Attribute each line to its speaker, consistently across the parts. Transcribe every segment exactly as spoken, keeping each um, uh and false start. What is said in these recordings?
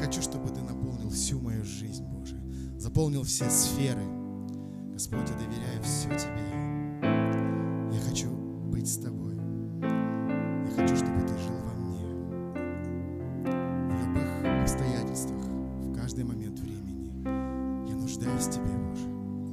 Speaker 1: хочу, чтобы Ты наполнил всю мою жизнь, Боже. Заполнил все сферы. Господь, я доверяю все Тебе. Я хочу быть с Тобой. Я хочу, чтобы Ты жил во мне. В любых обстоятельствах, в каждый момент времени. Я нуждаюсь в Тебе, Боже.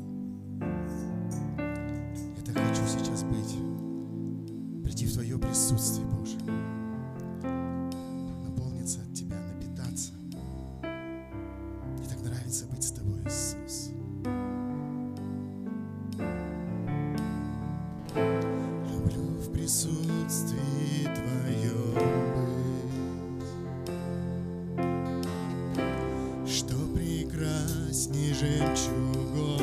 Speaker 1: Я так хочу сейчас быть, прийти в Твое присутствие, Боже. Наполниться от Тебя, напитаться. Мне так нравится быть с Тобой, Иисус. Люблю в присутствии Твоем быть, что прекрасней жемчугов,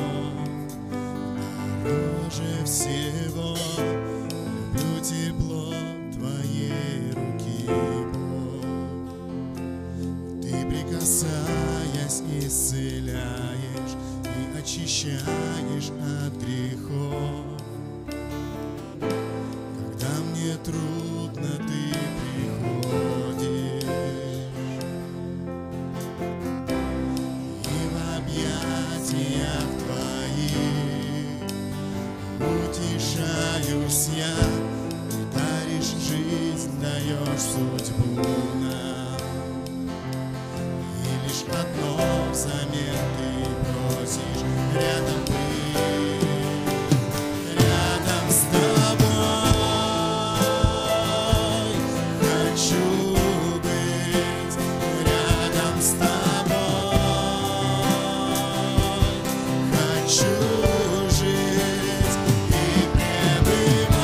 Speaker 1: дороже всего. Люблю тепло Твоей руки, Бог. Ты, прикасаясь, исцеляешь и очищаешь от грехов. Когда мне трудно, Ты приходишь и в объятиях Твоих утешаюсь я. Ты даришь жизнь, даешь судьбу нам, и лишь одно взамен Ты просишь рядом быть, рядом с Тобой. Хочу быть рядом с Тобой. Хочу жить и пребывать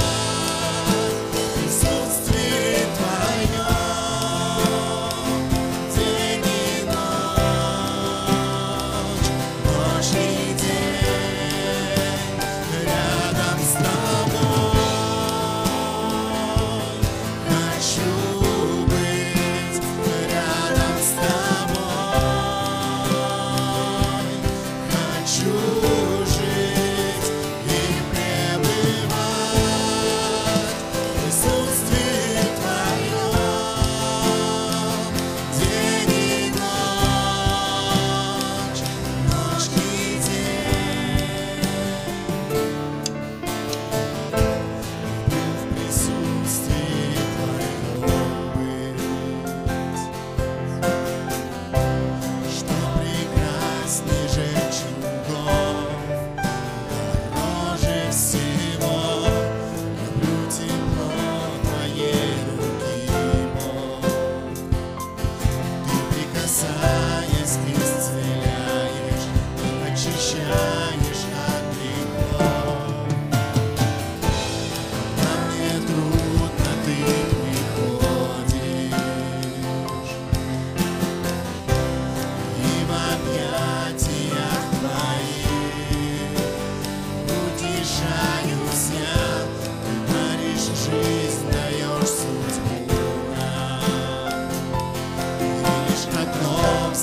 Speaker 1: в присутствии Твоем день и ночь, ночь и день. Рядом с Тобой хочу быть, рядом с Тобой хочу жить и пребывать в присутствии Твоем день и ночь, ночь и день. Люблю в присутствии Твоем быть, что прекрасней жемчугов, дороже всего. Люблю тепло Твоей руки, Бог. Ты, прикасаясь, исцеляешь и очищаешь от грехов. Когда мне трудно, Ты приходишь и в объятиях Твоих утешаюсь я. Ты даришь жизнь, даешь судьбу нам, и лишь одно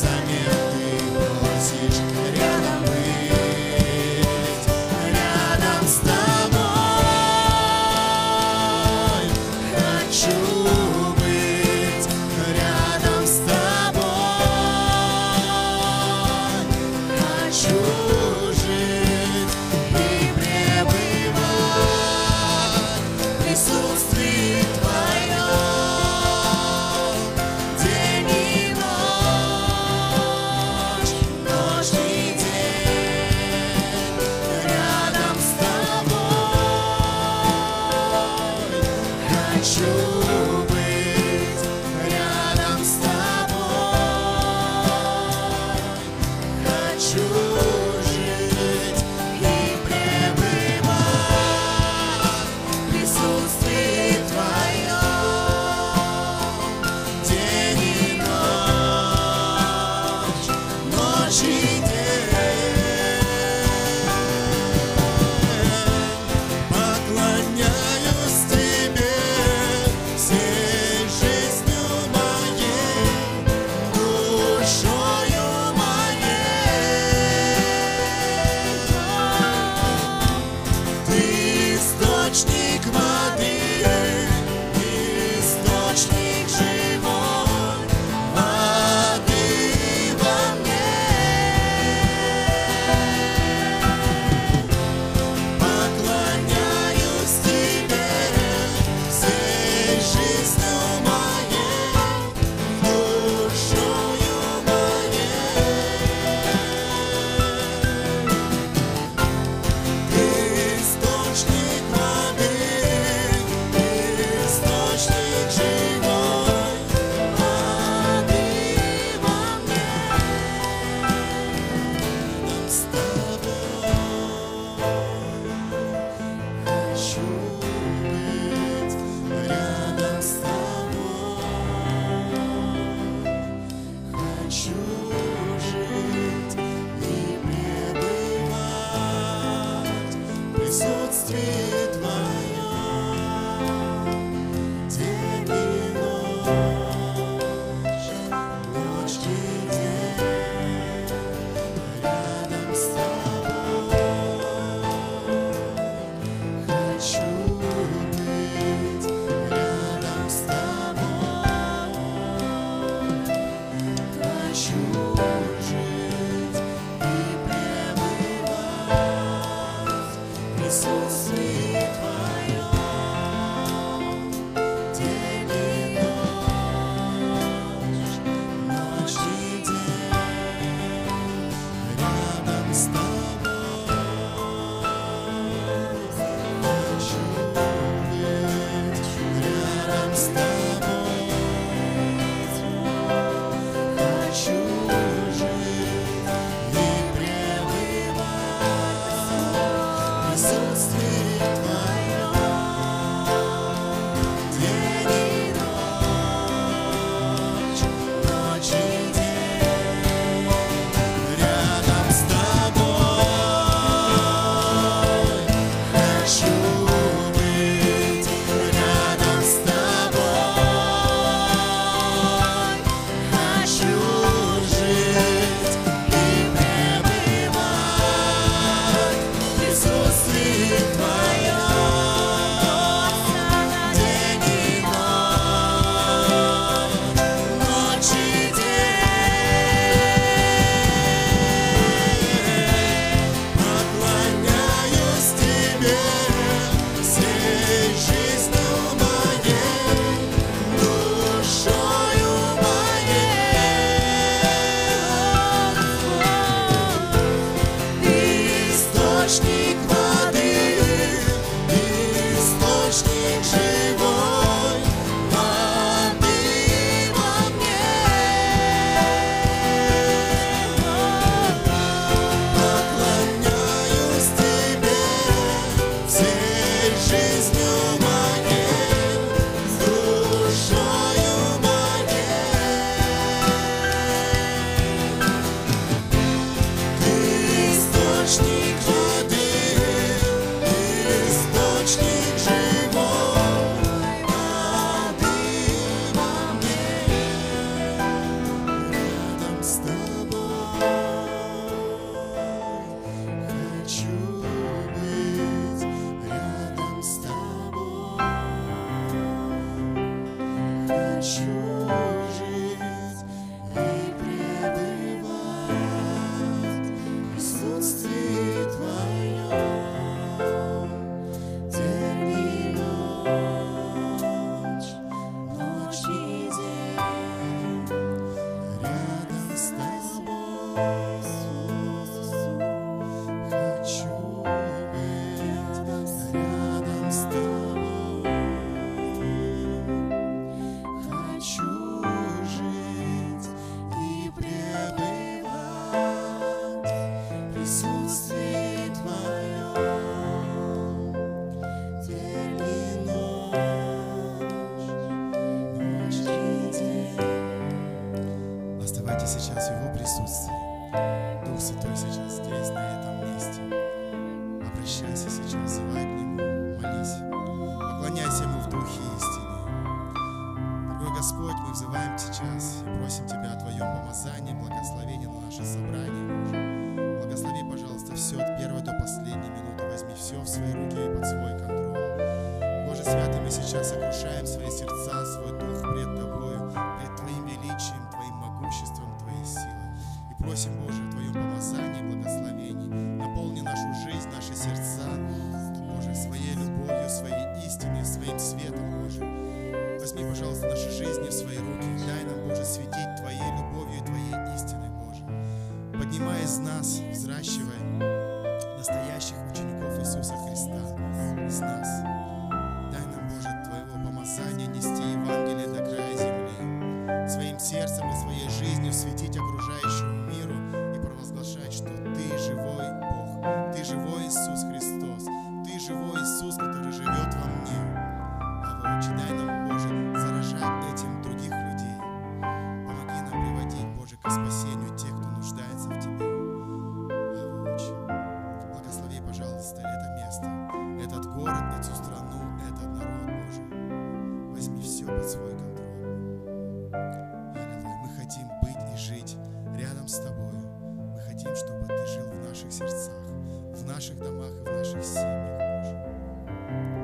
Speaker 1: Господь, спасению тех, кто нуждается в Тебе. Авочи. Благослови, пожалуйста, это место, этот город, эту страну, этот народ, Боже. Возьми все под свой контроль. Аллилуйя. Мы хотим быть и жить рядом с Тобой. Мы хотим, чтобы Ты жил в наших сердцах, в наших домах и в наших семьях, Боже.